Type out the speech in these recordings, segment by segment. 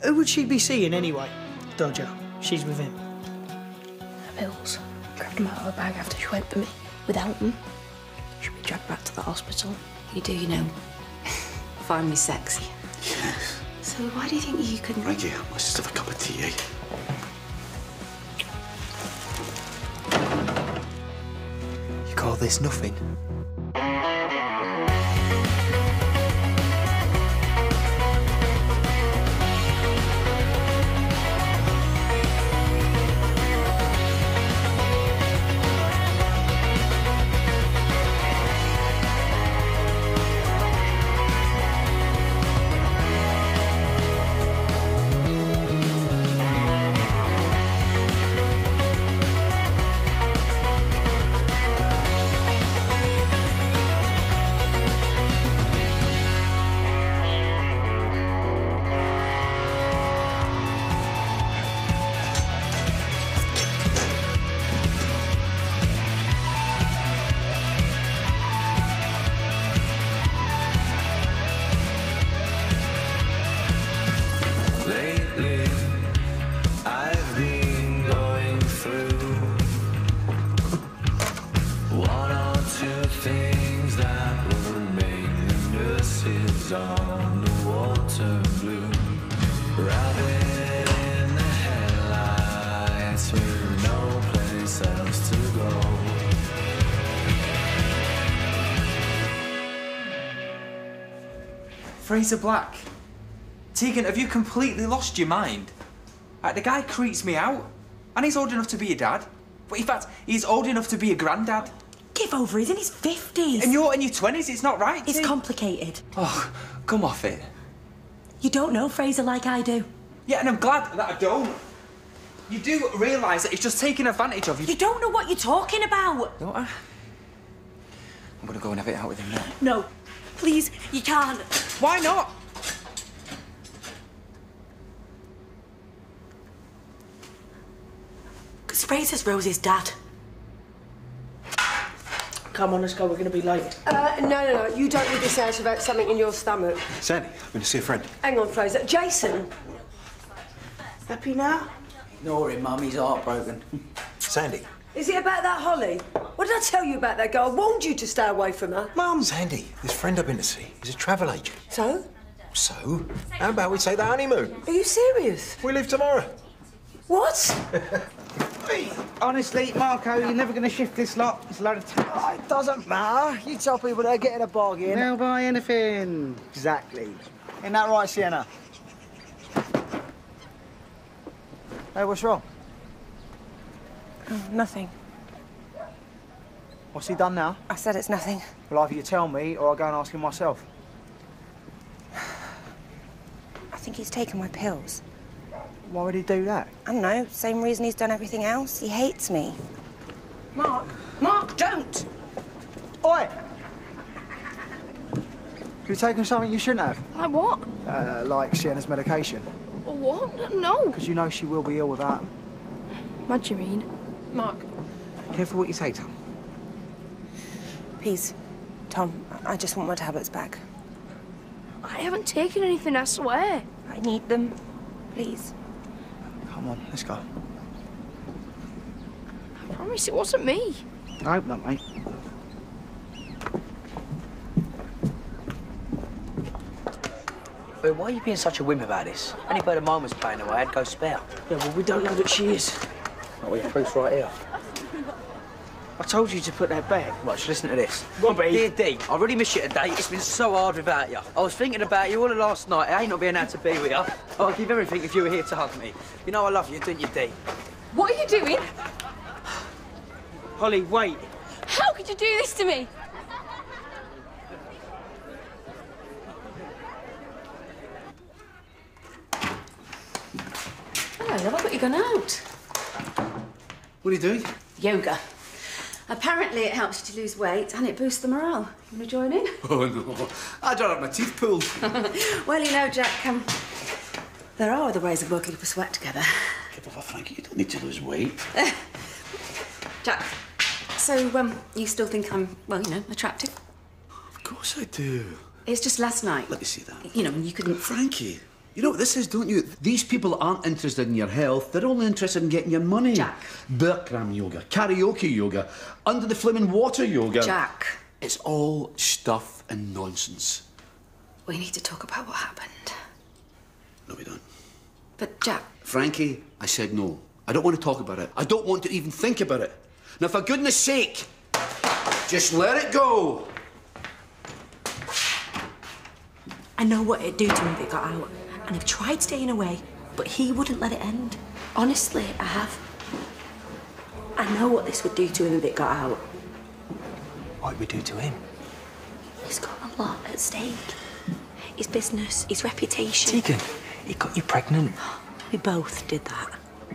Who would she be seeing anyway? Dodger. She's with him. Her pills. Grabbed them out of her bag after she went for me. Without them, she'd be dragged back to the hospital. You do, you know, find me sexy. Yes. So why do you think you couldn't... Thank you. Let's just have a cup of tea, eh? You call this nothing? On the water blue, rabbit in the headlights with no place else to go. Fraser Black. Tegan, have you completely lost your mind? The guy creeps me out. And he's old enough to be a dad. But in fact, he's old enough to be a granddad. Give over, he's in his 50s. And you're in your 20s, it's not right, It's Tig. complicated. Oh, come off it. You don't know Fraser like I do. Yeah, and I'm glad that I don't. You do realise that he's just taking advantage of you. You don't know what you're talking about. Don't I? I'm gonna go and have it out with him now. No, please, you can't. Why not? Because Fraser's Rosie's dad. Come on, let's go. We're going to be late. No. You don't need this house about something in your stomach. Sandy, I'm going to see a friend. Hang on, Fraser. Jason. Happy now? Ignore him, Mum. He's heartbroken. Sandy. Is it about that Holly? What did I tell you about that girl? I warned you to stay away from her. Mum. Sandy, this friend I've been to see, he's a travel agent. So? So? How about we take the honeymoon? Are you serious? We leave tomorrow. What? Honestly, Marco, you're never going to shift this lot. It's a load of tax. Oh, it doesn't matter. You tell people they're getting a bargain. They'll buy anything. Exactly. Isn't that right, Sienna? Hey, what's wrong? Oh, nothing. What's he done now? I said it's nothing. Well, either you tell me or I'll go and ask him myself. I think he's taken my pills. Why would he do that? I don't know, same reason he's done everything else. He hates me. Mark! Mark, don't! Oi! You've taken something you shouldn't have. Like what? Like Sienna's medication. What? No. Because you know she will be ill without them. What do you mean? Mark. Careful what you say, Tom. Please, Tom, I just want my tablets back. I haven't taken anything, I swear. I need them. Please. Come on, let's go. I promise it wasn't me. I hope not, mate. But why are you being such a wimp about this? Any bird of mine was playing away, I'd go spare. Yeah, well, we don't know that she is. Oh, well, your proof's right here. I told you to put that back. Watch, listen to this. Robbie. Dear Dee, I really miss you today. It's been so hard without you. I was thinking about you all of last night. I ain't not being able to be with you. I'd give everything if you were here to hug me. You know I love you, don't you, Dee? What are you doing? Holly, wait. How could you do this to me? Hello, love, I thought you'd gone out. What are you doing? Yoga. Apparently it helps you to lose weight and it boosts the morale. You want to join in? Oh, no. I don't have my teeth pulled. Well, you know, Jack, there are other ways of working up a sweat together. Get off, Frankie. You don't need to lose weight. Jack, so, you still think I'm, well, you know, attractive? Of course I do. It's just last night. Let me see that. You know, you couldn't... Frankie, You know what this is, don't you? These people aren't interested in your health. They're only interested in getting your money. Jack. Bikram yoga, karaoke yoga, under the flaming water yoga. Jack. It's all stuff and nonsense. We need to talk about what happened. No, we don't. But, Jack... Frankie, I said no. I don't want to talk about it. I don't want to even think about it. Now, for goodness sake, just let it go. I know what it'd do to him if it got out. And I've tried staying away, but he wouldn't let it end. Honestly, I have. I know what this would do to him if it got out. What would we do to him? He's got a lot at stake. His business, his reputation. Tegan, he got you pregnant. We both did that.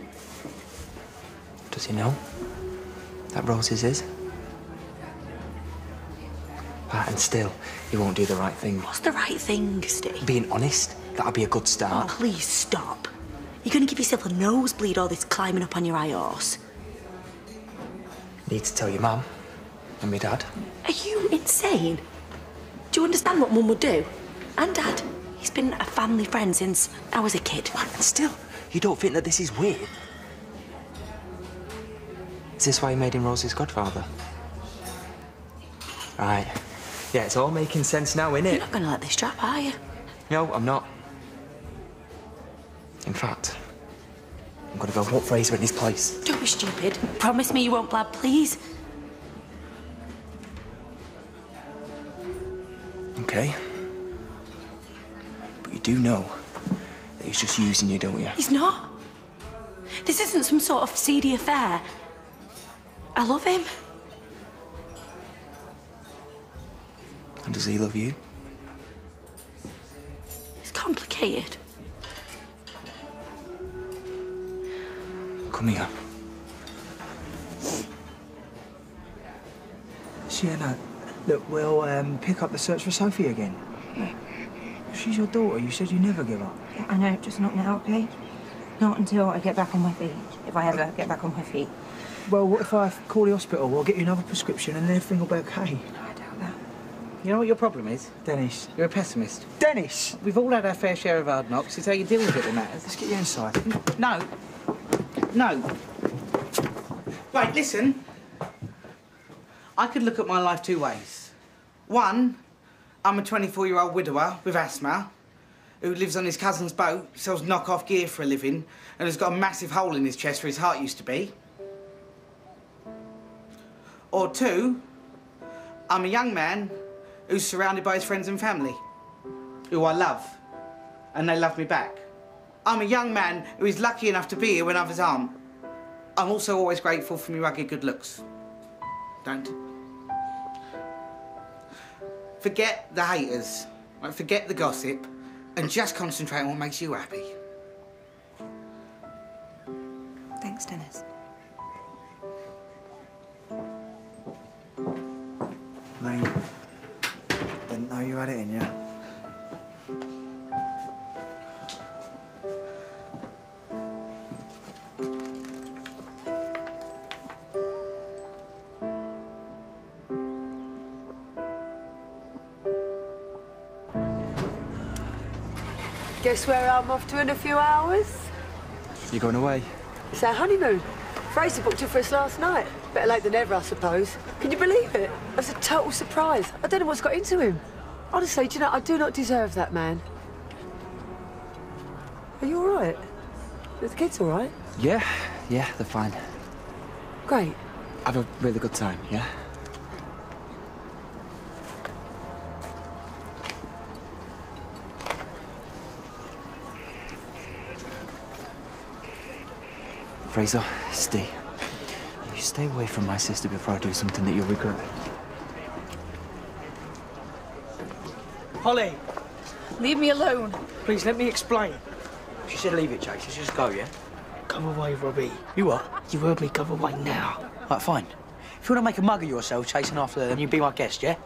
Does he know that Rose is his? And still, he won't do the right thing. What's the right thing, Steve? Being honest, that'll be a good Oh, start. please stop. You're going to give yourself a nosebleed all this climbing up on your high horse. Need to tell your mum and my dad. Are you insane? Do you understand what Mum would do? And Dad. He's been a family friend since I was a kid. And still, you don't think that this is weird? Is this why you made him Rose's godfather? Right. Yeah, it's all making sense now, innit? You're not going to let this drop, are you? No, I'm not. In fact, I'm going to go put Fraser in his place. Don't be stupid. Promise me you won't blab, please. Okay. But you do know that he's just using you, don't you? He's not. This isn't some sort of seedy affair. I love him. And does he love you? It's complicated. Come here. Sienna, look, we'll pick up the search for Sophie again. She's your daughter. You said you never give up. Yeah, I know, just not now, okay? Not until I get back on my feet. If I ever get back on my feet. Well, what if I call the hospital? We'll get you another prescription and everything will be okay. I doubt that. You know what your problem is? Dennis. You're a pessimist. Dennis! We've all had our fair share of hard knocks. It's how you deal with it that matters. Let's get you inside. No. No. Right, listen. I could look at my life two ways. One, I'm a 24-year-old widower with asthma who lives on his cousin's boat, sells knock-off gear for a living, and has got a massive hole in his chest where his heart used to be. Or two, I'm a young man who's surrounded by his friends and family, who I love, and they love me back. I'm a young man who is lucky enough to be here when others aren't. I'm also always grateful for my rugged good looks. Don't. Forget the haters, right? Forget the gossip, and just concentrate on what makes you happy. Thanks, Dennis. Mate, didn't know you had it in you. Guess where I'm off to in a few hours? You going away? It's our honeymoon. Fraser booked it for us last night. Better late than ever, I suppose. Can you believe it? It was a total surprise. I don't know what's got into him. Honestly, do you know, I do not deserve that man. Are you all right? Are the kids all right? Yeah, they're fine. Great. Have a really good time, yeah? Fraser, stay. You stay away from my sister before I do something that you'll regret. Holly, Leave me alone. please let me explain. She said leave it, Chase. Let's just go, yeah? Go away, Robbie. You what? You heard me, go away now. Right, fine. If you want to make a mug of yourself chasing after her, then you be my guest, yeah?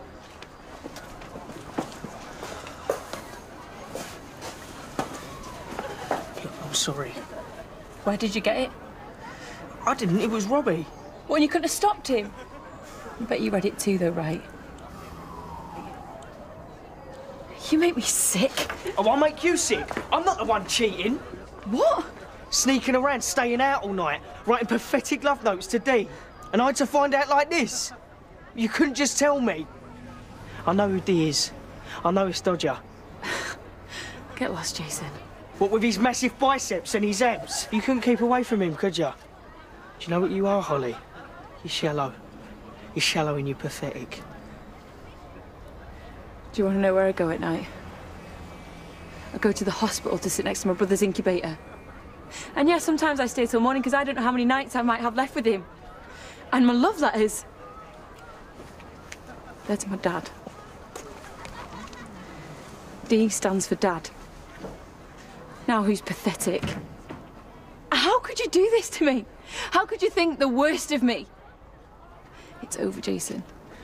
Look, I'm sorry. Where did you get it? I didn't, it was Robbie. Well, you couldn't have stopped him. I bet you read it too, though, right? You make me sick. Oh, I'll make you sick. I'm not the one cheating. What? Sneaking around, staying out all night, writing pathetic love notes to Dee. And I had to find out like this. You couldn't just tell me. I know who Dee is. I know it's Dodger. Get lost, Jason. What with his massive biceps and his abs? You couldn't keep away from him, could you? Do you know what you are, Holly? You're shallow. You're shallow and you're pathetic. Do you want to know where I go at night? I go to the hospital to sit next to my brother's incubator. And yeah, sometimes I stay till morning because I don't know how many nights I might have left with him. And my love letters, they're to my dad. D stands for Dad. Now who's pathetic? How could you do this to me? How could you think the worst of me? It's over, Jason.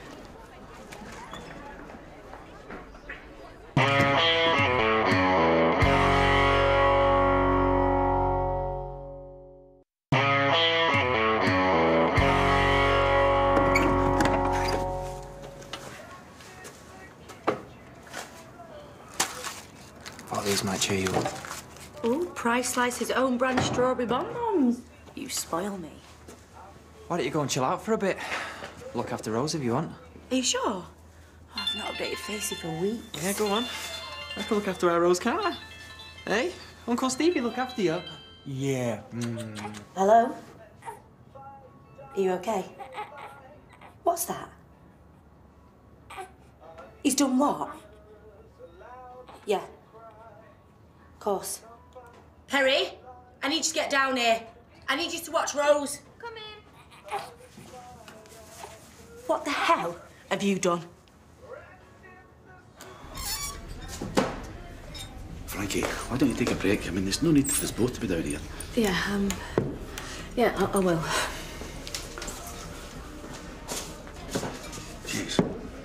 These might cheer you up. Oh, Price likes his own brand strawberry bonbons. You spoil me. Why don't you go and chill out for a bit? Look after Rose if you want. Are you sure? Oh, I've not updated Facey for weeks. Yeah, go on. I can look after our Rose, can't I? Hey, Uncle Stevie look after you. Yeah. Hello? Are you okay? What's that? He's done what? Yeah. Of course. Perry, I need you to get down here. I need you to watch Rose. Come in. What the hell have you done? Frankie, why don't you take a break? I mean, there's no need for us both to be down here. Yeah, I will. Jeez.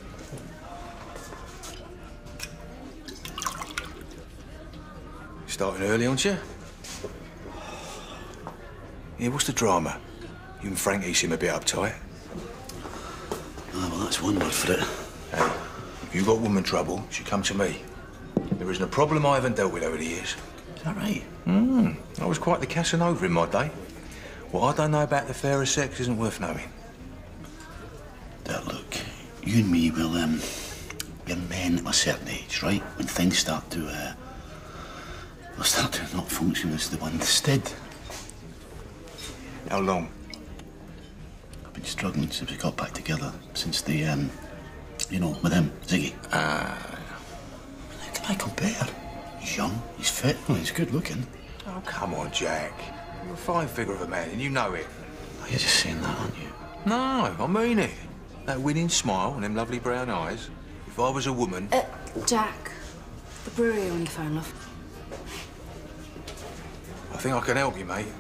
Starting early, aren't you? Yeah, what's the drama? You and Frankie seem a bit uptight. Ah, well, that's one word for it. Hey, if you've got woman trouble, you should come to me. There isn't a problem I haven't dealt with over the years. Is that right? I was quite the Casanova in my day. What I don't know about the fairer sex isn't worth knowing. Now, look, you and me, we're men at a certain age, right? When things start to, will start to not function as the one instead. How long? I've been struggling since we got back together, since the, you know, with him, Ziggy. How can I compare? He's young, he's fit, well, he's good looking. Oh, come on, Jack. You're a fine figure of a man, and you know it. Oh, you're just saying that, aren't you? No, I mean it. That winning smile and them lovely brown eyes. If I was a woman... Jack, the brewery are on the phone, love. I think I can help you, mate.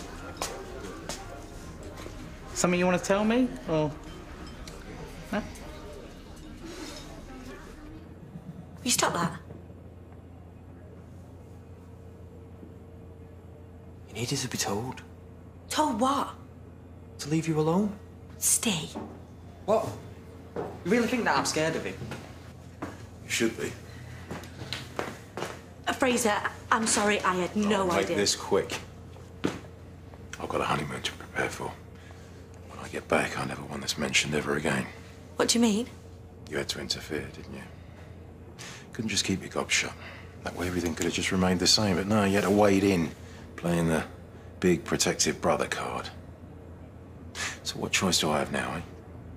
Something you want to tell me, or... No? Will you stop that? You needed to be told. Told what? To leave you alone. Stay. What? You really think that I'm scared of him? You should be. Fraser, I'm sorry, I had no I'll make idea. this quick. I've got a honeymoon to prepare for. When I get back, I never want this mentioned ever again. What do you mean? You had to interfere, didn't you? Couldn't just keep your gob shut. That way everything could have just remained the same, but no, you had to wade in, playing the big protective brother card. So what choice do I have now, eh?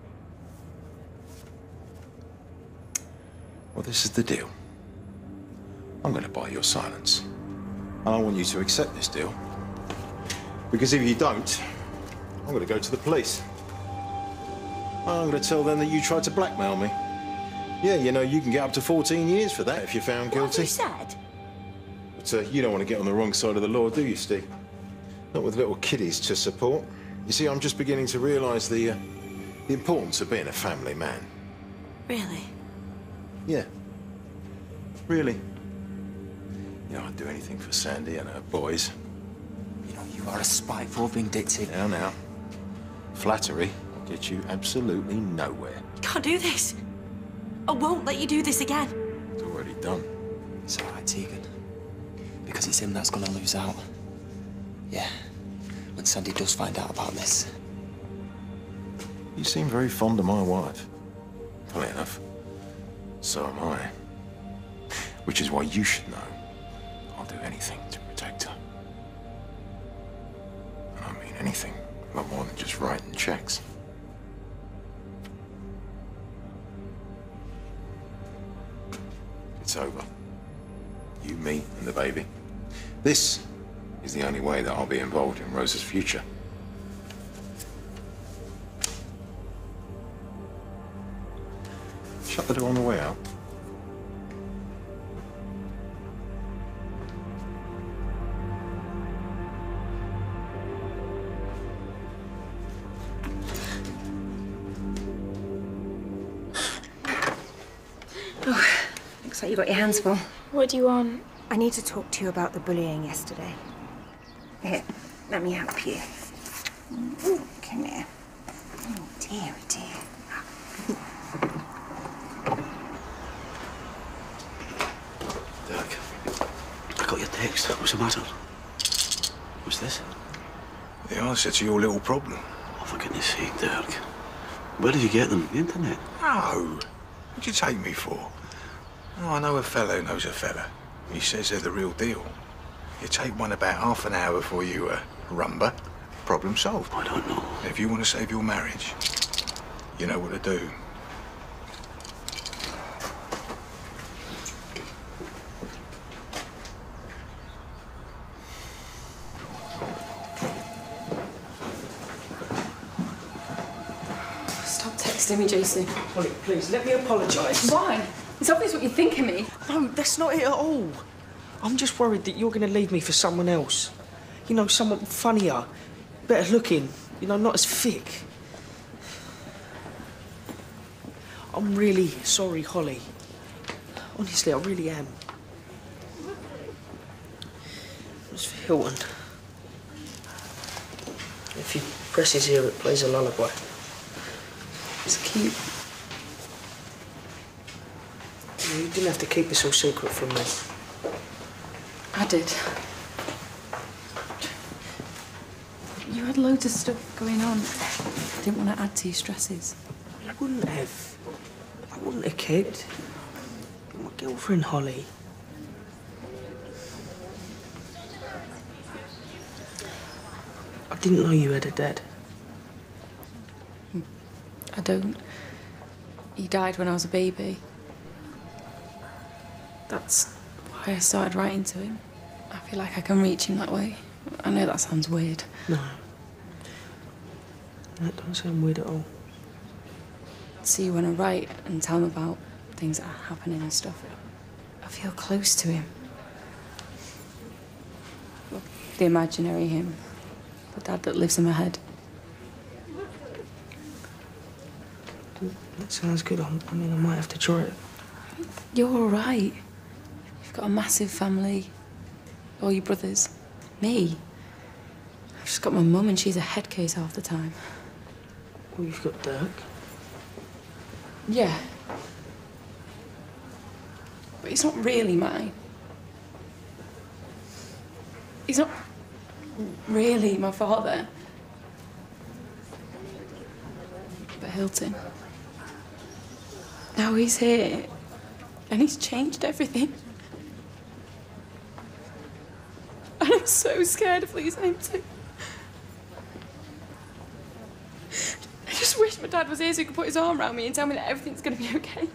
Well, this is the deal. I'm going to buy your silence. And I want you to accept this deal. Because if you don't, I'm going to go to the police. I'm going to tell them that you tried to blackmail me. Yeah, you know, you can get up to 14 years for that if you're found guilty. What have you said? But you don't want to get on the wrong side of the law, do you, Steve? Not with little kiddies to support. You see, I'm just beginning to realise the importance of being a family man. Really? Yeah. Really. You know, I'd do anything for Sandy and her boys. You know, you are a spiteful, vindictive... Now. Flattery will get you absolutely nowhere. You can't do this. I won't let you do this again. It's already done. It's all right, Tegan. Because it's him that's gonna lose out. Yeah, when Sandy does find out about this. You seem very fond of my wife. Funny enough, so am I. Which is why you should know I'll do anything to protect her. And I mean anything, a lot more than just writing checks. It's over. You, me, and the baby. This is the only way that I'll be involved in Rosa's future. Shut the door on the way out. Oh, looks like you got your hands full. What do you want? I need to talk to you about the bullying yesterday. Here, let me help you. Come here. Oh, dear, dear. Dirk, I got your text. What's the matter? What's this? The answer to your little problem. Oh, for goodness sake, Dirk. Where did you get them? The internet? No. What'd you take me for? Oh, I know a fellow who knows a fella. He says they're the real deal. You take one about half an hour before you rumba. Problem solved. I don't know. If you want to save your marriage, you know what to do. Stop texting me, Jason. Holly, please, let me apologise. Why? It's obvious what you think of me. No, that's not it at all. I'm just worried that you're going to leave me for someone else. You know, someone funnier, better looking, you know, not as thick. I'm really sorry, Holly. Honestly, I really am. It's for Hilton. If he presses here, it plays a lullaby. It's cute. You didn't have to keep this all secret from me. I did. You had loads of stuff going on. I didn't want to add to your stresses. I wouldn't have. I wouldn't have cared. You're my girlfriend, Holly. I didn't know you had a dad. I don't. He died when I was a baby. That's why I started writing to him. I feel like I can reach him that way. I know that sounds weird. No. That doesn't sound weird at all. See, when I write and tell him about things that are happening and stuff, I feel close to him. The imaginary him. The dad that lives in my head. That sounds good. I mean, I might have to try it. You're all right. You've got a massive family. All your brothers. Me. I've just got my mum and she's a head case half the time. Well, you've got Dirk. Yeah. But he's not really mine. He's not really my father. But Hilton. Now he's here. And he's changed everything. And I'm so scared of losing him too. I just wish my dad was here so he could put his arm around me and tell me that everything's gonna be okay.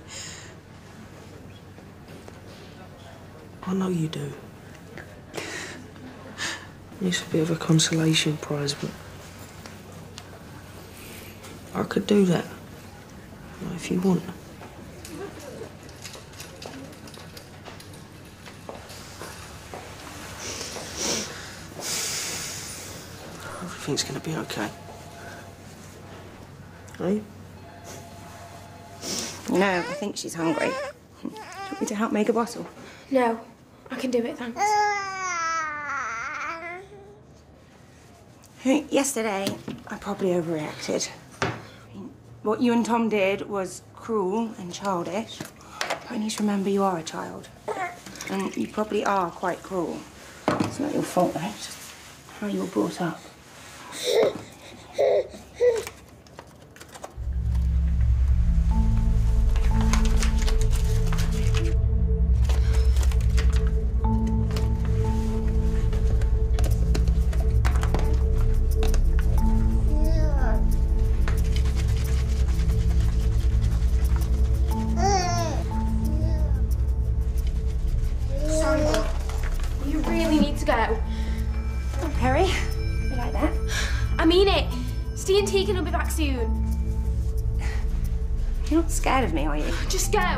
I know you do. It's a bit of a consolation prize, but I could do that. If you want. Everything's gonna be okay. Hey? No, I think she's hungry. Do you want me to help make a bottle? No, I can do it, thanks. Yesterday, I probably overreacted. I mean, what you and Tom did was cruel and childish. But I need to remember you are a child. And you probably are quite cruel. It's not your fault, though. It's just how you were brought up. Sorry, but you really need to go. Oh, Perry. You like that? I mean it. Steve and Tegan will be back soon. You're not scared of me, are you? Just go.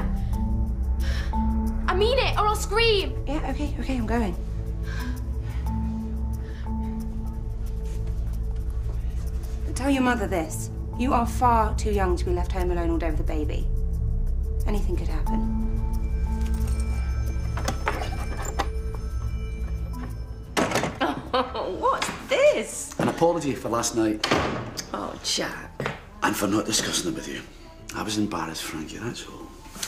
I mean it, or I'll scream. Yeah, okay, I'm going. Tell your mother this. You are far too young to be left home alone all day with a baby. Anything could happen. Oh, what's this? An apology for last night. Oh, Jack. And for not discussing it with you. I was embarrassed, Frankie, that's all.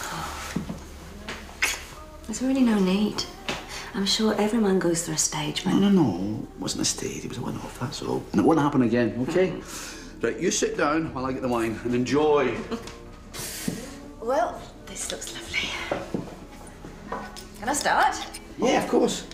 There's really no need. I'm sure everyone goes through a stage, but... No. It wasn't a stage, it was a one-off, that's all. And it won't happen again, OK? Right, you sit down while I get the wine and enjoy. Well, this looks lovely. Can I start? Yeah, of course.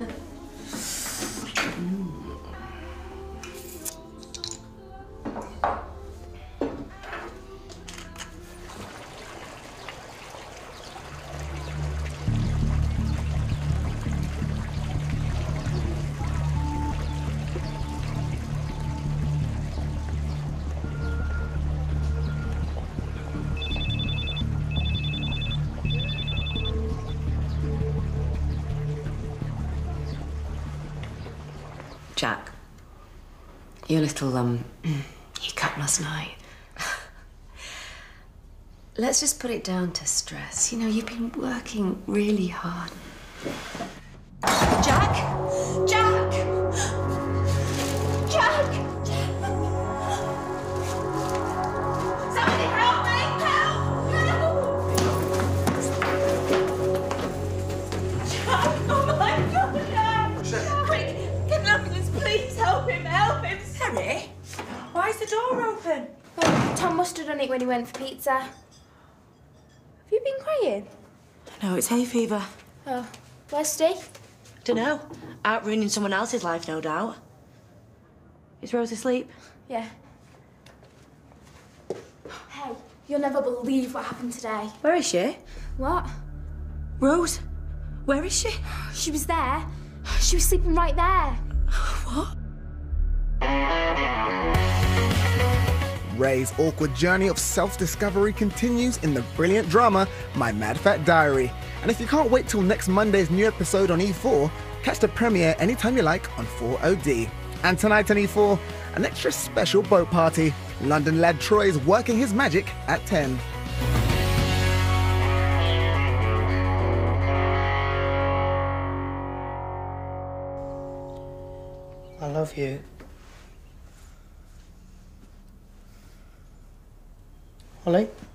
Jack, your little, hiccup last night. Let's just put it down to stress. You know, you've been working really hard. Jack! Jack! Jack! Somebody help me! Help! Jack! Oh my God, Jack! Quick, get an ambulance, please! Help him! Help him! Harry? Why is the door open? Oh, Tom must have done it when he went for pizza. Have you been crying? No, it's hay fever. Oh, where's Steve? Dunno. Out ruining someone else's life, no doubt. Is Rose asleep? Yeah. Hey, you'll never believe what happened today. Where is she? What? Rose? Where is she? She was there. She was sleeping right there. What? Ray's awkward journey of self-discovery continues in the brilliant drama My Mad Fat Diary. And if you can't wait till next Monday's new episode on E4, catch the premiere anytime you like on 4OD. And tonight on E4, an extra special boat party. London lad Troy's working his magic at 10. I love you. Holly?